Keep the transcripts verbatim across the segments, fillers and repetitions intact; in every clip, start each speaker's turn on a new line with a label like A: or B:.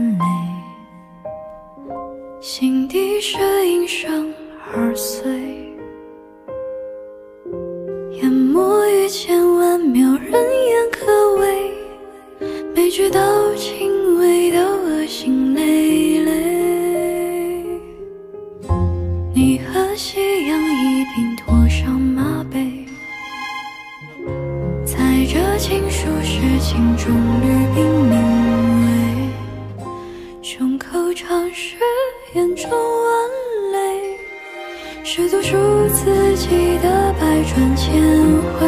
A: 泪，心底是应声而碎，淹没于千万秒，人言可畏，每句都轻微的恶心累累。你和夕阳一并拖上马背，在这情书是情中绿笔名为，胸口尝试眼中万泪，是读出自己的百转千回。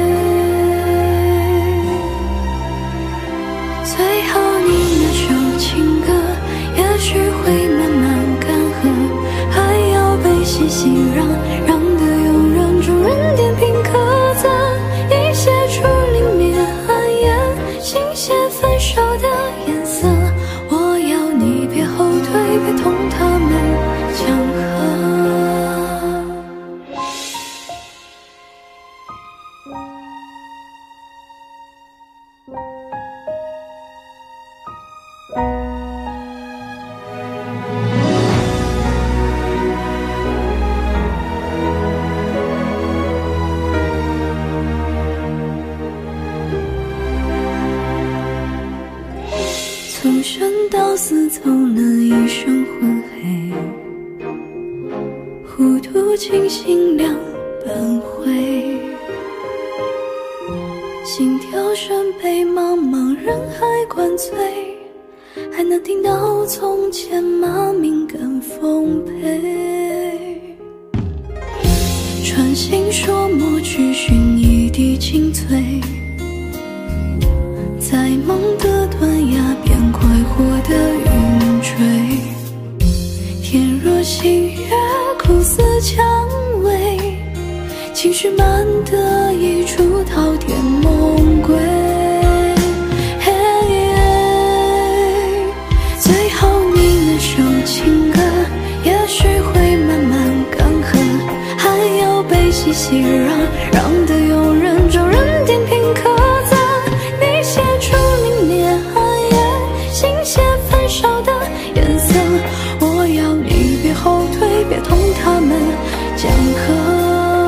A: 最后你那首情歌也许会慢慢干涸，还要被细细让让的庸人众人点评刻字，已写出凛冽寒烟，心写分手的颜色。我要你别后退，别同他们讲和。从生到死走了一生昏黑，糊涂清醒两半回，心跳声被茫茫人海灌醉，还能听到从前马鸣更丰沛。穿行说墨去寻一滴清脆，在梦的断崖边快活的云追，天若星月苦似蔷薇，情绪满的一出滔天梦归。最后你那首情歌也许会慢慢干涸，还要被细细让让的庸人众人点评刻字，你写出凛冽寒夜，心写分手的颜色。我要你别后退，别同他们讲和。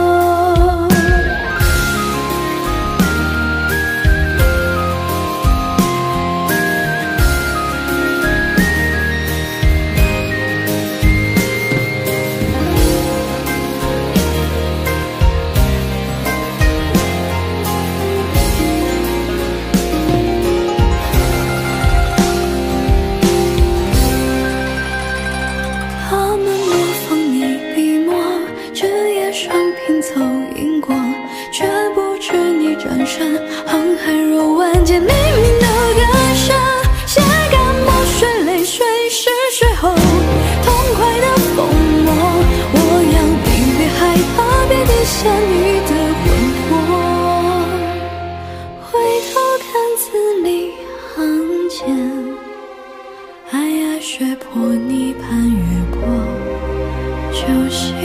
A: 凑荧光，却不知你转身，航海若万劫，冥冥的感伤，写干墨水，泪水是水后痛快的疯魔。我要你别害怕，别低下你的魂魄，回头看字里行间，皑皑雪破泥盘越过，就像